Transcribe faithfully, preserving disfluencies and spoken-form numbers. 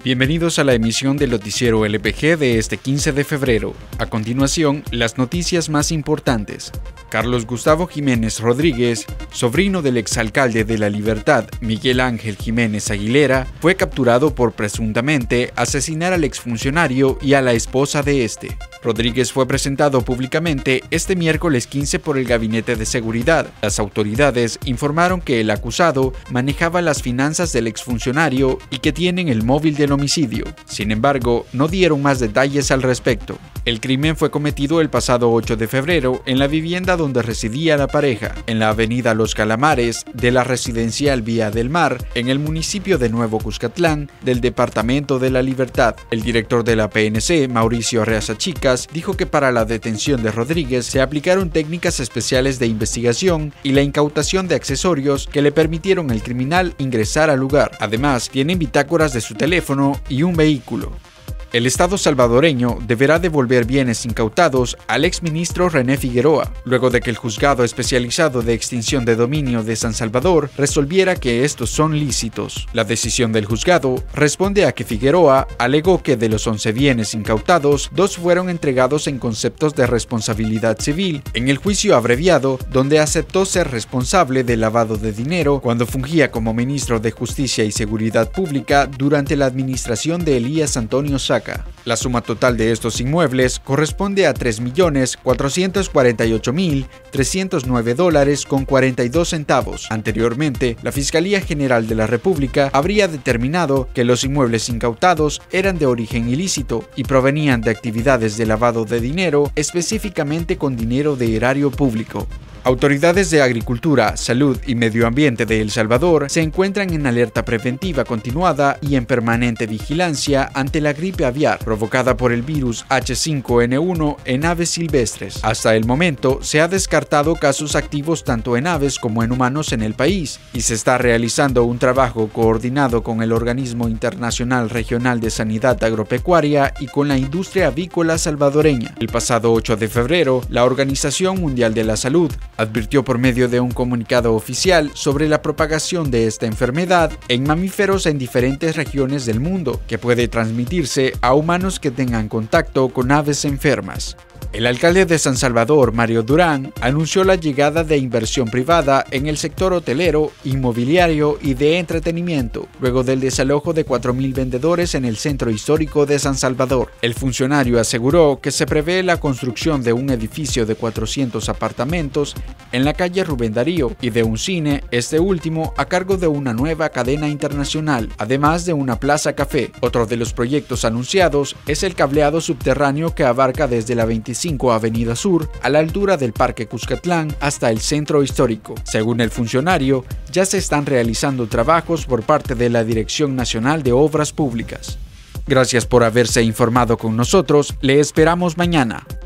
Bienvenidos a la emisión del noticiero L P G de este quince de febrero. A continuación, las noticias más importantes. Carlos Gustavo Jiménez Rodríguez, sobrino del exalcalde de La Libertad, Miguel Ángel Jiménez Aguilera, fue capturado por presuntamente asesinar al exfuncionario y a la esposa de este. Rodríguez fue presentado públicamente este miércoles quince por el Gabinete de Seguridad. Las autoridades informaron que el acusado manejaba las finanzas del exfuncionario y que tienen el móvil del homicidio. Sin embargo, no dieron más detalles al respecto. El crimen fue cometido el pasado ocho de febrero en la vivienda donde residía la pareja, en la avenida Los Calamares de la residencial Vía del Mar, en el municipio de Nuevo Cuscatlán, del departamento de La Libertad. El director de la P N C, Mauricio Arreaza Chicas, dijo que para la detención de Rodríguez se aplicaron técnicas especiales de investigación y la incautación de accesorios que le permitieron al criminal ingresar al lugar. Además, tienen bitácoras de su teléfono y un vehículo. El Estado salvadoreño deberá devolver bienes incautados al exministro René Figueroa, luego de que el Juzgado Especializado de Extinción de Dominio de San Salvador resolviera que estos son lícitos. La decisión del juzgado responde a que Figueroa alegó que de los once bienes incautados, dos fueron entregados en conceptos de responsabilidad civil en el juicio abreviado, donde aceptó ser responsable del lavado de dinero cuando fungía como ministro de Justicia y Seguridad Pública durante la administración de Elías Antonio Saca. La suma total de estos inmuebles corresponde a tres millones cuatrocientos cuarenta y ocho mil trescientos nueve dólares con cuarenta y dos centavos. Anteriormente, la Fiscalía General de la República habría determinado que los inmuebles incautados eran de origen ilícito y provenían de actividades de lavado de dinero, específicamente con dinero de erario público. Autoridades de Agricultura, Salud y Medio Ambiente de El Salvador se encuentran en alerta preventiva continuada y en permanente vigilancia ante la gripe aviar provocada por el virus H cinco N uno en aves silvestres. Hasta el momento se ha descartado casos activos tanto en aves como en humanos en el país y se está realizando un trabajo coordinado con el Organismo Internacional Regional de Sanidad Agropecuaria y con la industria avícola salvadoreña. El pasado ocho de febrero, la Organización Mundial de la Salud advirtió por medio de un comunicado oficial sobre la propagación de esta enfermedad en mamíferos en diferentes regiones del mundo, que puede transmitirse a humanos que tengan contacto con aves enfermas. El alcalde de San Salvador, Mario Durán, anunció la llegada de inversión privada en el sector hotelero, inmobiliario y de entretenimiento, luego del desalojo de cuatro mil vendedores en el centro histórico de San Salvador. El funcionario aseguró que se prevé la construcción de un edificio de cuatrocientos apartamentos en la calle Rubén Darío y de un cine, este último a cargo de una nueva cadena internacional, además de una plaza café. Otro de los proyectos anunciados es el cableado subterráneo que abarca desde la veinticinco Avenida Sur a la altura del Parque Cuscatlán hasta el centro histórico. Según el funcionario, ya se están realizando trabajos por parte de la Dirección Nacional de Obras Públicas. Gracias por haberse informado con nosotros, le esperamos mañana.